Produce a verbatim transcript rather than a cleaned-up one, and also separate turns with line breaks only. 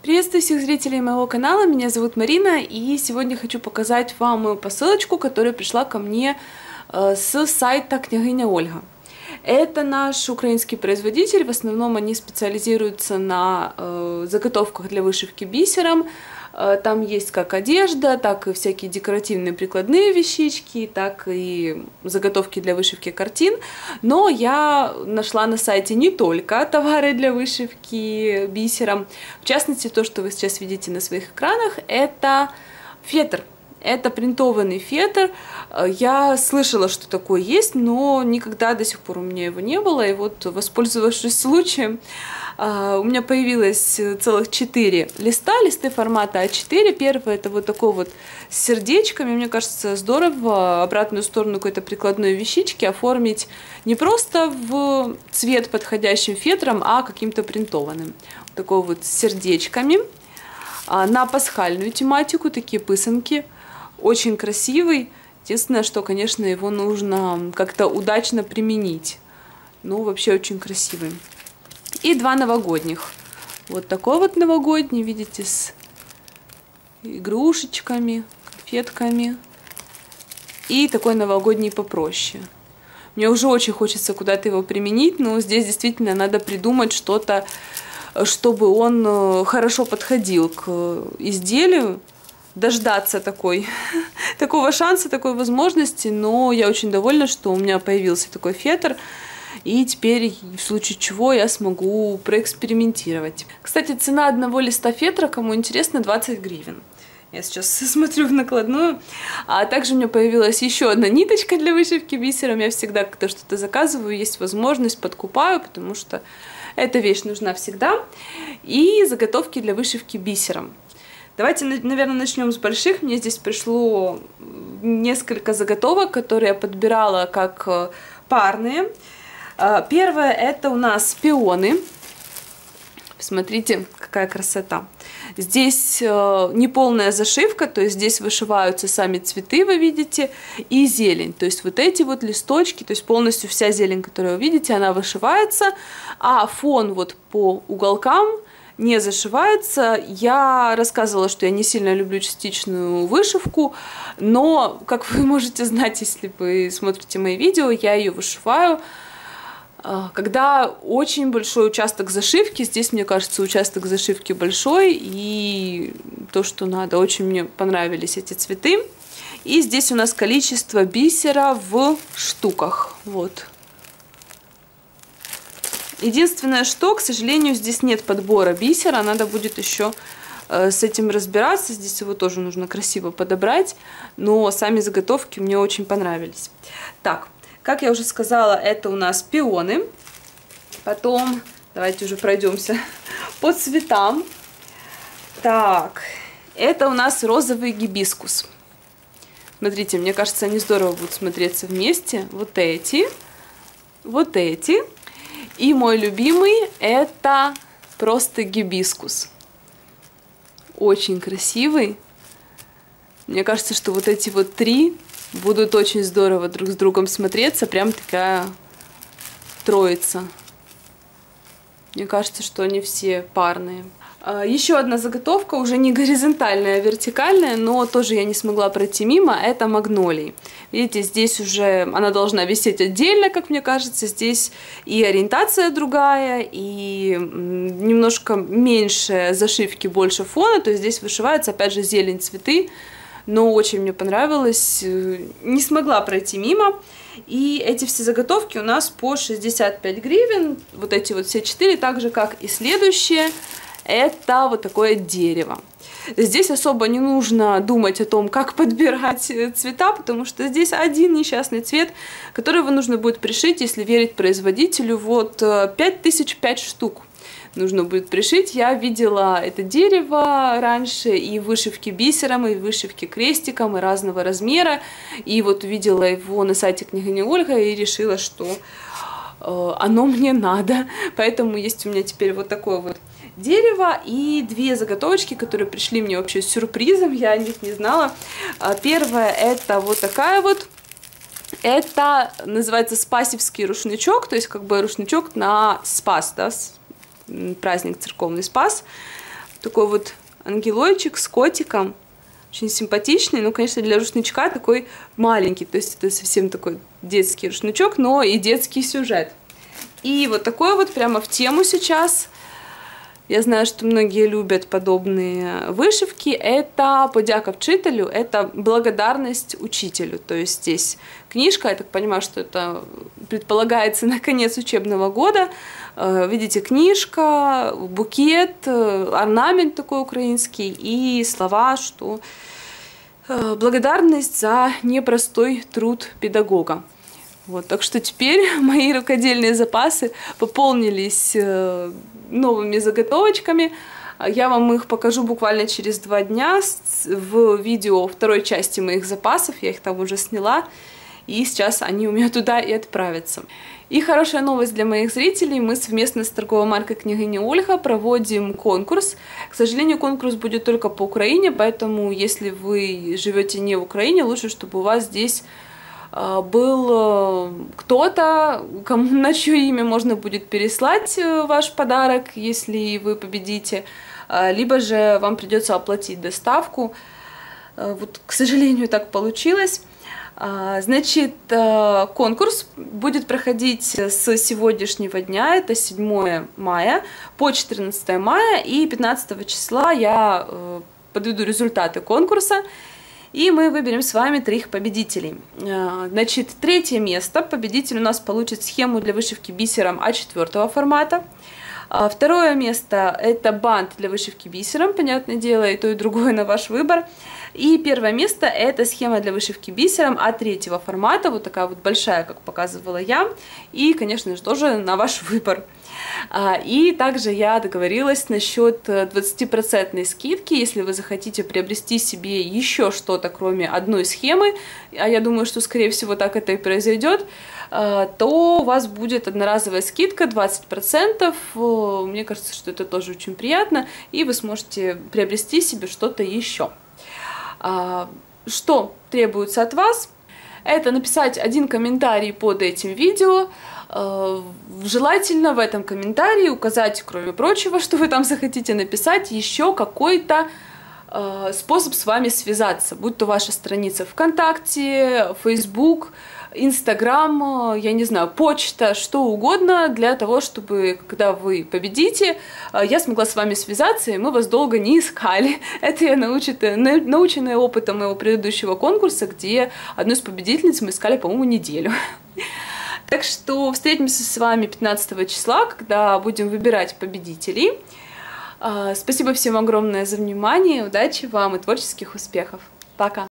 Приветствую всех зрителей моего канала, меня зовут Марина, и сегодня хочу показать вам мою посылочку, которая пришла ко мне с сайта Княгиня Ольга. Это наш украинский производитель, в основном они специализируются на заготовках для вышивки бисером. Там есть как одежда, так и всякие декоративные прикладные вещички, так и заготовки для вышивки картин. Но я нашла на сайте не только товары для вышивки бисером. В частности, то, что вы сейчас видите на своих экранах, это фетр. Это принтованный фетр. Я слышала, что такое есть, но никогда до сих пор у меня его не было. И вот, воспользовавшись случаем, у меня появилось целых четыре листа, листы формата а четыре. Первый это вот такой вот с сердечками. Мне кажется, здорово обратную сторону какой-то прикладной вещички оформить не просто в цвет подходящим фетром, а каким-то принтованным. Вот такой вот с сердечками. На пасхальную тематику, такие пысанки. Очень красивый. Единственное, что, конечно, его нужно как-то удачно применить. Ну, вообще очень красивый. И два новогодних. Вот такой вот новогодний, видите, с игрушечками, конфетками. И такой новогодний попроще. Мне уже очень хочется куда-то его применить, но здесь действительно надо придумать что-то, чтобы он хорошо подходил к изделию. Дождаться такой, такого шанса, такой возможности, но я очень довольна, что у меня появился такой фетр, и теперь, в случае чего, я смогу проэкспериментировать. Кстати, цена одного листа фетра, кому интересно, двадцать гривен. Я сейчас смотрю в накладную. А также у меня появилась еще одна ниточка для вышивки бисером. Я всегда, когда что-то заказываю, есть возможность, подкупаю, потому что эта вещь нужна всегда. И заготовки для вышивки бисером. Давайте, наверное, начнем с больших. Мне здесь пришло несколько заготовок, которые я подбирала как парные. Первое это у нас пионы. Посмотрите, какая красота. Здесь неполная зашивка, то есть здесь вышиваются сами цветы, вы видите, и зелень. То есть вот эти вот листочки, то есть полностью вся зелень, которую вы видите, она вышивается, а фон вот по уголкам не зашивается. Я рассказывала, что я не сильно люблю частичную вышивку, но, как вы можете знать, если вы смотрите мои видео, я ее вышиваю, когда очень большой участок зашивки. Здесь, мне кажется, участок зашивки большой, и то, что надо. Очень мне понравились эти цветы. И здесь у нас количество бисера в штуках. Вот. Единственное, что, к сожалению, здесь нет подбора бисера, надо будет еще э, с этим разбираться, здесь его тоже нужно красиво подобрать, но сами заготовки мне очень понравились. Так, как я уже сказала, это у нас пионы, потом давайте уже пройдемся по цветам. Так, это у нас розовый гибискус. Смотрите, мне кажется, они здорово будут смотреться вместе, вот эти, вот эти. И мой любимый это просто гибискус. Очень красивый. Мне кажется, что вот эти вот три будут очень здорово друг с другом смотреться. Прям такая троица. Мне кажется, что они все парные. Еще одна заготовка, уже не горизонтальная, а вертикальная, но тоже я не смогла пройти мимо, это магнолии. Видите, здесь уже она должна висеть отдельно, как мне кажется, здесь и ориентация другая, и немножко меньше зашивки, больше фона, то есть здесь вышивается, опять же, зелень, цветы, но очень мне понравилось, не смогла пройти мимо. И эти все заготовки у нас по шестьдесят пять гривен, вот эти вот все четыре, так же, как и следующие. Это вот такое дерево. Здесь особо не нужно думать о том, как подбирать цвета, потому что здесь один несчастный цвет, которого нужно будет пришить, если верить производителю. Вот пять тысяч пять штук нужно будет пришить. Я видела это дерево раньше и в вышивке бисером, и в вышивке крестиком, и разного размера. И вот увидела его на сайте Княгини Ольга и решила, что э, оно мне надо. Поэтому есть у меня теперь вот такое вот дерево и две заготовочки, которые пришли мне вообще с сюрпризом, я о них не знала. Первая это вот такая вот, это называется спасевский рушничок, то есть как бы рушничок на Спас, да, праздник церковный Спас. Такой вот ангелочек с котиком. Очень симпатичный, ну, конечно, для рушничка такой маленький. То есть это совсем такой детский рушничок, но и детский сюжет. И вот такой вот прямо в тему сейчас. Я знаю, что многие любят подобные вышивки. Это подяка вчителю, это благодарность учителю. То есть здесь книжка, я так понимаю, что это предполагается на конец учебного года. Видите, книжка, букет, орнамент такой украинский и слова, что благодарность за непростой труд педагога. Вот, так что теперь мои рукодельные запасы пополнились новыми заготовочками. Я вам их покажу буквально через два дня в видео второй части моих запасов. Я их там уже сняла, и сейчас они у меня туда и отправятся. И хорошая новость для моих зрителей. Мы совместно с торговой маркой «Княгиня Ольга» проводим конкурс. К сожалению, конкурс будет только по Украине, поэтому если вы живете не в Украине, лучше, чтобы у вас здесь был кто-то, на чье имя можно будет переслать ваш подарок, если вы победите, либо же вам придется оплатить доставку. Вот, к сожалению, так получилось. Значит, конкурс будет проходить с сегодняшнего дня, это седьмое мая, по четырнадцатое мая, и пятнадцатого числа я подведу результаты конкурса. И мы выберем с вами трех победителей. Значит, третье место. Победитель у нас получит схему для вышивки бисером а четыре формата. Второе место – это бант для вышивки бисером, понятное дело, и то, и другое на ваш выбор. И первое место – это схема для вышивки бисером а три формата, вот такая вот большая, как показывала я. И, конечно же, тоже на ваш выбор. И также я договорилась насчет двадцатипроцентной скидки, если вы захотите приобрести себе еще что-то, кроме одной схемы, а я думаю, что, скорее всего, так это и произойдет, то у вас будет одноразовая скидка двадцать процентов. Мне кажется, что это тоже очень приятно, и вы сможете приобрести себе что-то еще. Что требуется от вас? Это написать один комментарий под этим видео. Желательно в этом комментарии указать, кроме прочего, что вы там захотите написать, еще какой-то э, способ с вами связаться, будь то ваша страница ВКонтакте, Facebook, Инстаграм, я не знаю, почта, что угодно, для того, чтобы, когда вы победите, я смогла с вами связаться, и мы вас долго не искали. Это я научена, наученная опытом моего предыдущего конкурса, где одну из победительниц мы искали, по-моему, неделю. Так что встретимся с вами пятнадцатого числа, когда будем выбирать победителей. Спасибо всем огромное за внимание, удачи вам и творческих успехов. Пока!